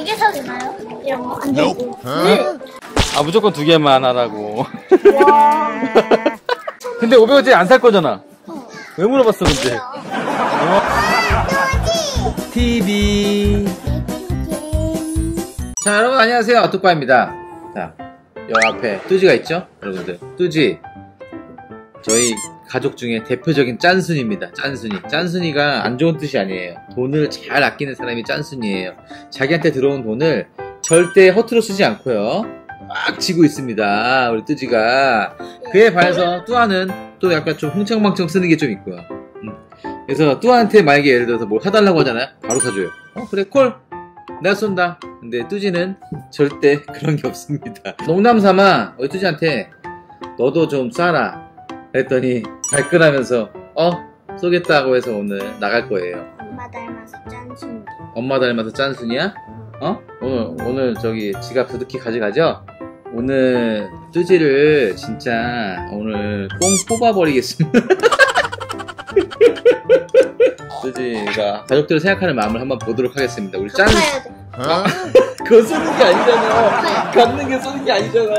4개 사주나요? 이런 거 안 되고. 아 무조건 2개만 하라고. 근데 500원짜리 안 살 거잖아. 왜 물어봤어 근데? TV. 자 여러분 안녕하세요, 뚜빠입니다. 자, 여 앞에 뚜지가 있죠? 여러분들 뚜지 저희 가족 중에 대표적인 짠순이입니다. 짠순이가 안 좋은 뜻이 아니에요. 돈을 잘 아끼는 사람이 짠순이에요. 자기한테 들어온 돈을 절대 허투루 쓰지 않고요, 막 쥐고 있습니다, 우리 뚜지가. 그에 반해서 뚜아는 또 약간 좀 흥청망청 쓰는 게 좀 있고요. 그래서 뚜아한테 만약에 예를 들어서 뭘 사달라고 하잖아요, 바로 사줘요. 그래 콜, 내가 쏜다. 근데 뚜지는 절대 그런 게 없습니다. 농담삼아 우리 뚜지한테 너도 좀 쏴라 그랬더니 발끈하면서 쏘겠다고 해서 오늘 나갈 거예요. 엄마 닮아서 짠순이. 엄마 닮아서 짠순이야? 오늘 저기 지갑 두둑히 가져가죠? 오늘 뚜지를 진짜 오늘 뽕 뽑아버리겠습니다. 뚜지가 가족들을 생각하는 마음을 한번 보도록 하겠습니다. 우리 짠. 그거 쏘는 게 아니잖아. 갖는 게 쏘는 게 아니잖아.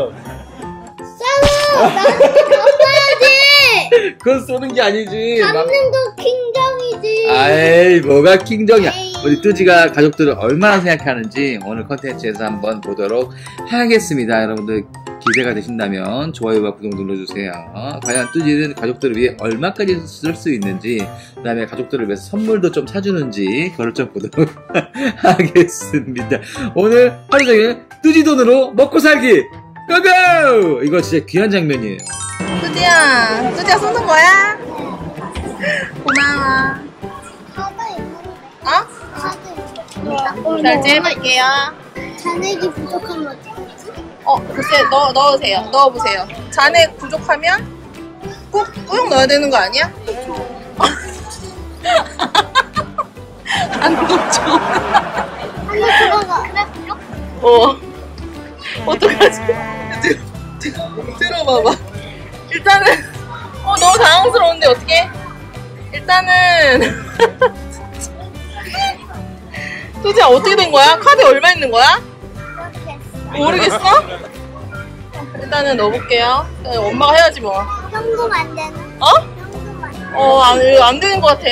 나는 갚아야지. 그건 쏘는 게 아니지. 갚는 거 킹정이지. 아이 뭐가 킹정이야. 우리 뚜지가 가족들을 얼마나 생각하는지 오늘 컨텐츠에서 한번 보도록 하겠습니다. 여러분들 기대가 되신다면 좋아요와 구독 눌러주세요. 과연 뚜지는 가족들을 위해 얼마까지 쓸 수 있는지, 그 다음에 가족들을 위해서 선물도 좀 사주는지 그걸 좀 보도록 하겠습니다. 오늘 하루 종일 뚜지 돈으로 먹고 살기 고고! 이거 진짜 귀한 장면이에요. 뚜지야 쏘는 거야? 고마워. 잘 해볼게요. 잔액이 부족하면 어떡하지? 글쎄 넣어보세요. 잔액 부족하면 꾹 넣어야 되는 거 아니야? 안 넣죠. 한번 들어가. 그래 부족? 어떡하지? 들어봐봐. 일단은 너무 당황스러운데 어떡해? 일단은 뚜지야 어떻게 된 거야? 카드에 얼마 있는 거야? 모르겠어? 일단은 넣어볼게요. 엄마가 해야지 뭐. 현금 안 되나? 현금 안 되는 것 같아.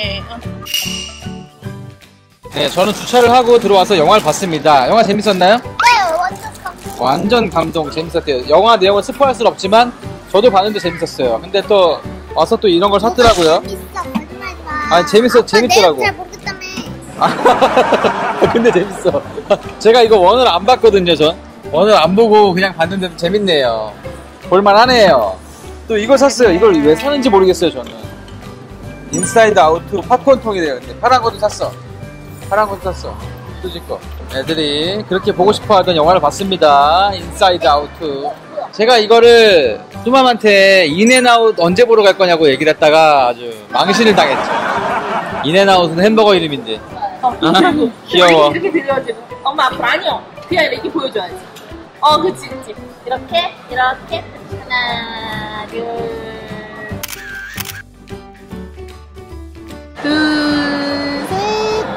네, 저는 주차를 하고 들어와서 영화를 봤습니다. 영화 재밌었나요? 네, 완전 감동. 재밌었대요. 영화 내용은 스포할 순 없지만 저도 봤는데 재밌었어요. 근데 또 와서 또 이런 걸 샀더라고요. 재밌더라고. 잘 모르겠다며. 근데 재밌어. 제가 이거 원을 안 봤거든요. 전 원을 안 보고 그냥 봤는데도 재밌네요. 볼만하네요. 또 이걸 샀어요. 이걸 왜 사는지 모르겠어요. 저는 인사이드 아우트 팝콘통이 돼요. 근데 파란 것도 샀어. 뚜지 거. 애들이 그렇게 보고 싶어하던 영화를 봤습니다. 인사이드 아우트. 제가 이거를 뚜맘한테 인앤아웃 언제 보러 갈 거냐고 얘기를 했다가 아주 망신을 당했죠. 인앤아웃은 햄버거 이름인데. 귀여워. 이렇게 들려야지. 엄마 앞으로 아니요. 그냥 이렇게 보여줘야지. 그치. 이렇게. 하나, 둘, 셋.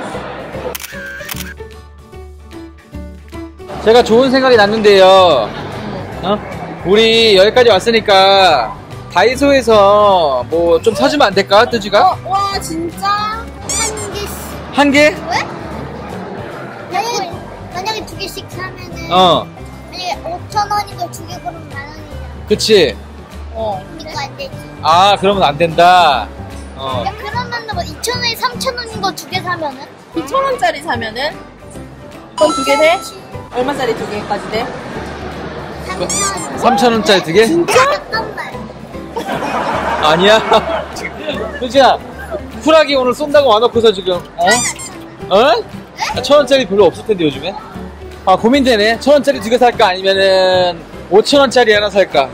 제가 좋은 생각이 났는데요. 우리 여기까지 왔으니까 다이소에서 뭐 좀 사주면 안 될까, 뚜지가? 와 진짜? 한 개씩. 한 개? 왜? 만약에 2개씩 사면은 만약에 5,000원인 걸 2개 그러면 10,000원이잖아. 그치. 이거 안 되지. 그러면 안 된다. 그러면은 뭐 2,000원에 3,000원인 거 2개 사면은? 2,000원짜리 사면은? 그럼 2개 돼? 얼마짜리 2개까지 돼? 3,000원짜리 2개? 진짜? 잠깐만. 아니야. 뚜지야, 쿨하게 오늘 쏜다고 와놓고서 지금 1,000원짜리 별로 없을 텐데 요즘에. 고민되네. 1,000원짜리 2개 살까 아니면은 5,000원짜리 하나 살까.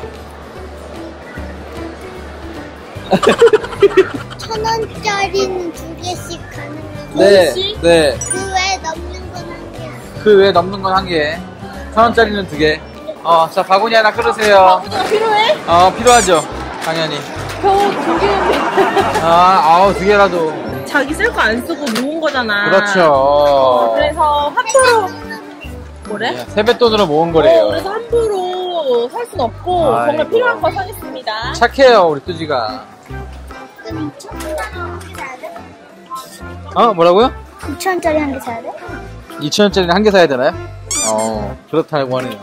1,000원짜리는 2개씩 가능하고. 네. 그 외에 넘는 건 1개. 그 외에 넘는 건 1개. 1,000원짜리는 2개. 자, 바구니 하나 끌으세요. 필요해? 필요하죠. 당연히. 겨우 2개는 돼. 2개라도. 자기 쓸 거 안 쓰고 모은 거잖아. 그렇죠. 그래서 함부로. 뭐래? 세뱃돈으로 모은 거래요. 그래서 함부로 살 순 없고 아이고. 정말 필요한 거 사겠습니다. 착해요 우리 뚜지가. 그럼 2,000원짜리 한 개 사야 돼? 뭐라고요? 2,000원짜리 한 개 사야 돼? 2,000원짜리는 한 개 사야 되나요? 그렇다고 하네요.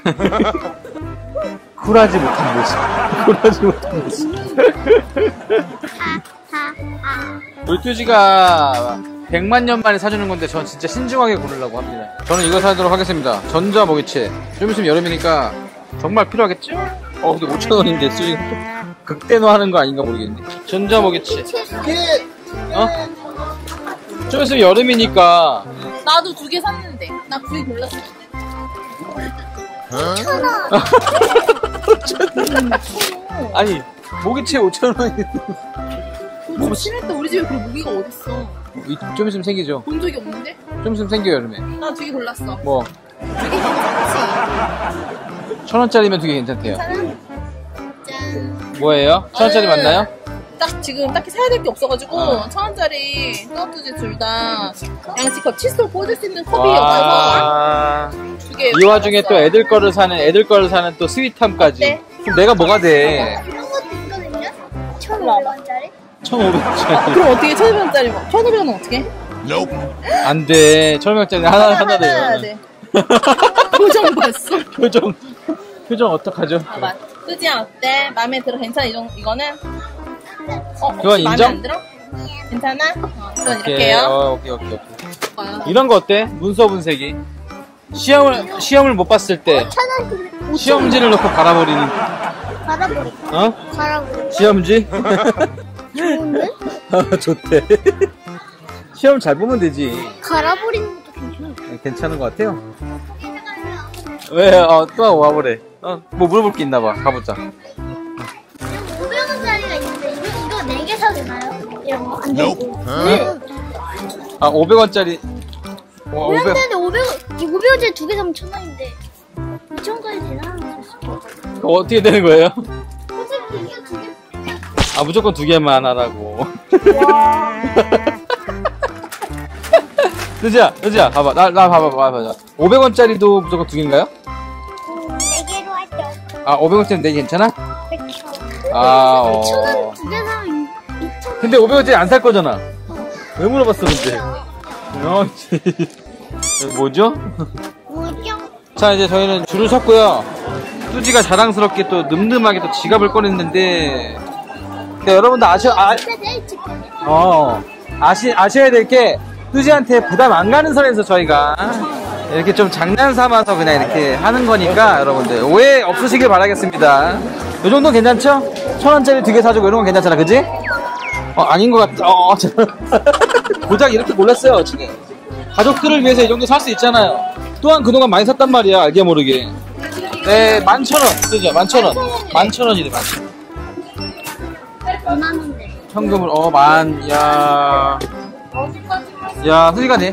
쿨하지 못한 모습. 쿨하지 못한 모습. 우리 뚜지가 100만 년 만에 사주는 건데 전 진짜 신중하게 고르려고 합니다. 저는 이거 사도록 하겠습니다. 전자 먹이채. 좀 있으면 여름이니까 정말 필요하겠죠? 근데 5,000원인데 뚜지 극대노하는 거 아닌가 모르겠네. 전자 먹이채. 좀 있으면 여름이니까. 나도 2개 샀는데 나 2개 골랐어. 5,000원. 아니 모기채 5,000원이 뭐 친할 때 우리 집에 그런 무기가 어딨어. 좀 있으면 생기죠. 본 적이 없는데? 좀 있으면 생겨요 여름에. 나 2개 골랐어. 뭐 2개 괜찮지? 1,000원짜리면 되게 괜찮대요. 짠. 뭐예요? 1,000원짜리 맞나요? 딱 지금 딱히 사야 될 게 없어가지고 1,000원짜리 떡두지 둘 다 양치컵 칫솔 꽂을 수 있는 컵이 없어서 와... 2개. 이 와중에 또 애들 거를 사는 또 스윗함까지. 네. 그럼 내가 뭐가 돼? 이런 것도 있거든요? 1,500원짜리? 1,500원짜리. 그럼 어떻게 1,500원짜리 뭐? 1,500원은 어떻게? 안 돼. 1,500원짜리 하나 돼요. 돼. 표정 봤어. 표정 어떡하죠? 봐봐. 뜨지야 어때? 마음에 들어? 괜찮아? 이거는? 그건 마음에 인정? 안 들어? 괜찮아? 그건 오케이. 이렇게요. 오케이. 이런 거 어때? 문서 분쇄기. 시험을 못 봤을 때 1,000원. 시험지를 놓고 갈아버리는. 갈아버릴까? 갈아버릴까? 시험지? 좋은데? 좋대. 시험 잘 보면 되지. 갈아버리는 것도 괜찮아. 괜찮은 것 같아요. 왜? 또 와보래. 뭐 물어볼 게 있나 봐. 가보자. 500원짜리가 있는데 이거 4개 사도 되나요? 이런 거 안 되고. 네. 500원짜리. 500. 근데 500원짜리 2개 사면 1,000원인데 2,000원까지 되나? 어떻게 되는 거예요? 솔직히 이거 2개. 무조건 2개만 하라고. 뜨지야, 봐봐. 나 봐봐. 500원짜리도 무조건 2개인가요? 4개로 할게. 500원짜리 4개 괜찮아? 100원. 2개 사면 2,000원. 근데 500원짜리 안 살 거잖아. 왜 물어봤어, 근데? 뭐죠? 뭐죠? 자, 이제 저희는 줄을 섰고요. 뚜지가 자랑스럽게 또 늠름하게 또 지갑을 꺼냈는데, 그러니까 여러분들 아셔야 될 게, 뚜지한테 부담 안 가는 선에서 저희가 이렇게 좀 장난 삼아서 그냥 이렇게 하는 거니까 여러분들 오해 없으시길 바라겠습니다. 요 정도는 괜찮죠? 1,000원짜리 2개 사주고 이런 건 괜찮잖아, 그지? 아닌 것 같아. 고작 이렇게 골랐어요, 지금. 가족들을 위해서 이 정도 살 수 있잖아요. 또한 그동안 많이 샀단 말이야, 알게 모르게. 네, 11,000원. 그죠? 11,000원. 11,000원이래, 11,000원. 2만원대. 현금을, 야, 소리가 네.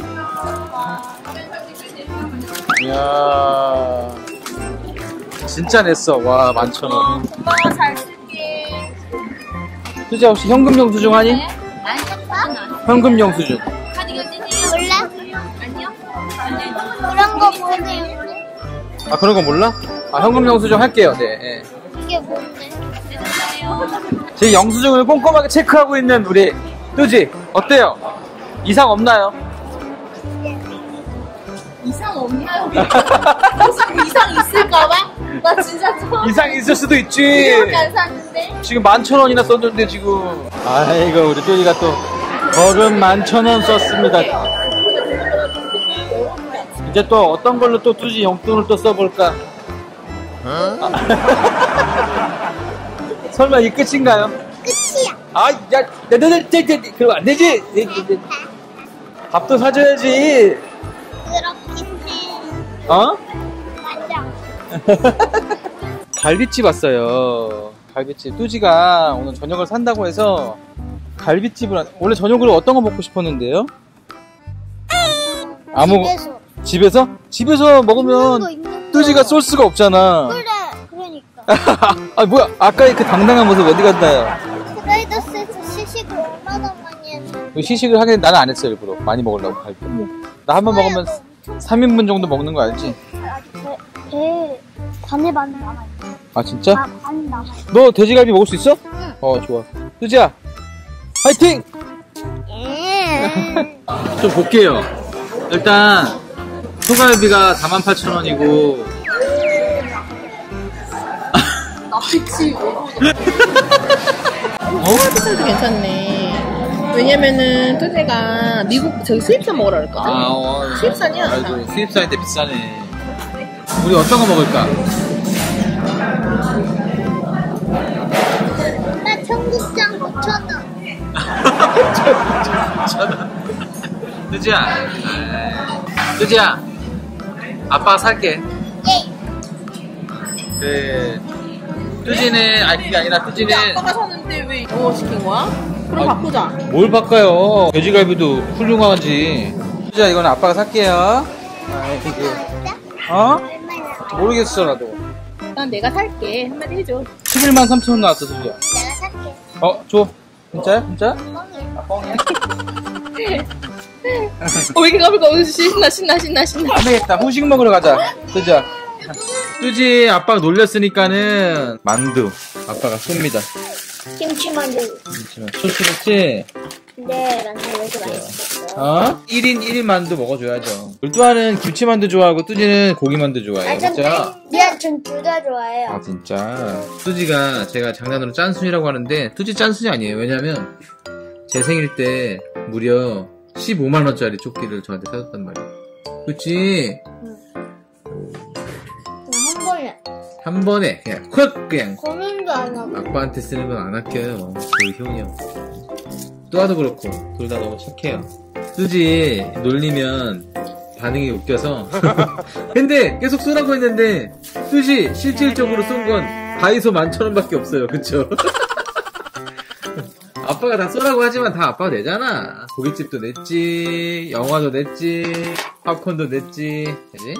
이야. 진짜 냈어. 와, 11,000원. 엄마가 잘 쓸게. 수지야, 혹시 현금 영수증 하니? 안 샀어? 현금 영수증. 몰라? 그런 거 보세요. 그런 거 몰라? 현금 영수증 할게요. 네. 예. 이게 뭔데? 제 영수증을 꼼꼼하게 체크하고 있는 우리 뚜지. 어때요? 이상 없나요? 이상 없나요? 무슨 이상 있을까봐? 나 진짜 처음. 이상 있을 수도 있지. 이렇게 안 샀는데? 지금 11,000원이나 썼는데 지금. 아이고, 우리 뚜지가 또 벌금 11,000원 썼습니다. 이제 또 어떤 걸로 또 뚜지 용돈을 또 써볼까? 설마 이 끝인가요? 끝이야. 야, 그럼 안 되지. 밥도 사줘야지. 그렇긴 해. 맞아. 갈비집 왔어요. 갈비집. 뚜지가 오늘 저녁을 산다고 해서 갈비집을 원래 저녁으로 어떤 거 먹고 싶었는데요? 집에서? 집에서 먹으면 뚜지가 소스가 없잖아. 그래, 그러니까. 뭐야? 아까의 그 당당한 모습 어디 갔나요? 프라이더스에서 시식을 얼마나 많이 했는데. 시식을 하긴 나는 안 했어요, 일부러. 많이 먹으려고 갈비. 나 한 번 먹으면 3인분 정도 먹는 거 알지? 아직 배 반에 반 남아있어. 아 진짜? 아, 반 남아있어. 너 돼지갈비 먹을 수 있어? 응. 좋아. 뚜지야, 화이팅! 좀 볼게요. 일단 소갈비가 48,000원이고 나피치 소갈비살도 괜찮네. 왜냐면은 뚜지가 미국 저기 수입산 먹으라 그럴까? 수입산이야. 아이고, 수입산인데 비싸네. 우리 어떤 거 먹을까? 나 청국장 9,000원. 뚜지야, 아빠가 살게. 예. 네. 뚜지는, 아니, 그게 아니라 뚜지는. 아빠가 사는데 왜 이거 시킨 거야? 그럼 바꾸자. 뭘 바꿔요? 돼지갈비도 훌륭하지. 뚜지야, 이건 아빠가 살게요. 어? 얼마나? 모르겠어, 나도. 난 내가 살게. 한마디 해줘. 113,000원 나왔어, 뚜지야. 내가 살게. 줘. 진짜야? 진짜? 뻥이야. 아, 뻥이야? 왜 이렇게 가볼까? 신나. 안 되겠다. 후식 먹으러 가자. 뚜지야. 뚜지 아빠가 놀렸으니까는 만두 아빠가 쏩니다. 김치만두. 소스겠지? 네, 만두 왜 이렇게 맛있었어요? 1인 1인 만두 먹어줘야죠. 뚜아는 김치만두 좋아하고 뚜지는 고기만두 좋아해요. 진짜? 미안, 전 둘 다 좋아해요. 아 진짜. 뚜지가 제가 장난으로 짠순이라고 하는데 뚜지 짠순이 아니에요. 왜냐면 제 생일 때 무려 15만원짜리 조끼를 저한테 사줬단 말이에요. 그치? 한 번에. 한 번에 그냥 콱 그냥 고민도 안 하고. 아빠한테 쓰는 건 안 아껴요. 우리 효은이 형. 뚜아도 그렇고 둘 다 너무 착해요. 뚜지 놀리면 반응이 웃겨서 근데 계속 쏘라고 했는데 뚜지 실질적으로 쏜 건 다이소 11,000원밖에 없어요. 그쵸? 아빠가 다 쏘라고 하지만 다 아빠가 내잖아. 고깃집도 냈지, 영화도 냈지, 팝콘도 냈지, 그지?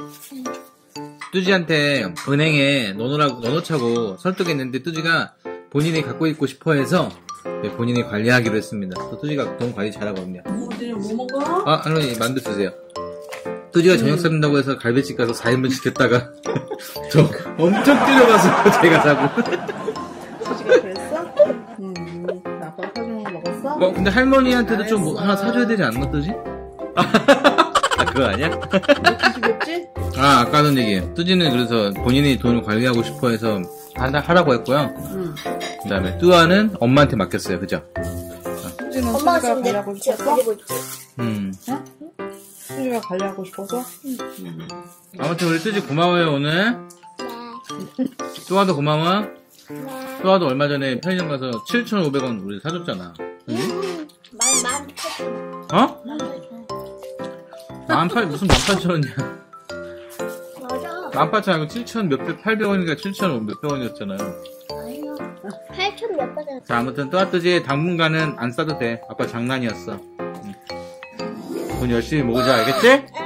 뚜지한테 은행에 넣어놓자고 설득했는데 뚜지가 본인이 갖고 있고 싶어 해서 본인이 관리하기로 했습니다. 또 뚜지가 돈 관리 잘하거든요. 뭐 먹어? 할머니 만두 드세요. 뚜지가 저녁 삽는다고 해서 갈비집 가서 4인분 시켰다가 저 엄청 때려봐서 제가 사고. 뚜지가 그랬어? 아빠가 사주는 거 먹었어? 근데 할머니한테도 좀 뭐 하나 사줘야 되지 않나 뚜지? 그거 아니야? 뚜지 아까 하던 얘기. 뚜지는 그래서 본인이 돈을 관리하고 싶어 해서 하라고 했고요. 그 다음에 뚜아는 엄마한테 맡겼어요. 그죠? 뚜지는 엄마가 뚜지가 지금 관리하고 제가 싶었어? 가지고 있지. 뚜지가 관리하고 싶어서? 아무튼 우리 뚜지 고마워요 오늘. 네. 뚜아도 고마워. 네. 뚜아도 얼마 전에 편의점 가서 7,500원 우리 사줬잖아. 응? 만 무슨 18,000원이야. 맞아. 18,000원 아니고 7,000 몇백 800원이니까 7,000 몇백 원이었잖아요. 아니요. 8,000 몇 번이나. 자 아무튼 뚜아뚜지 당분간은 안 싸도 돼. 아빠 장난이었어. 돈 열심히 모으자 알겠지?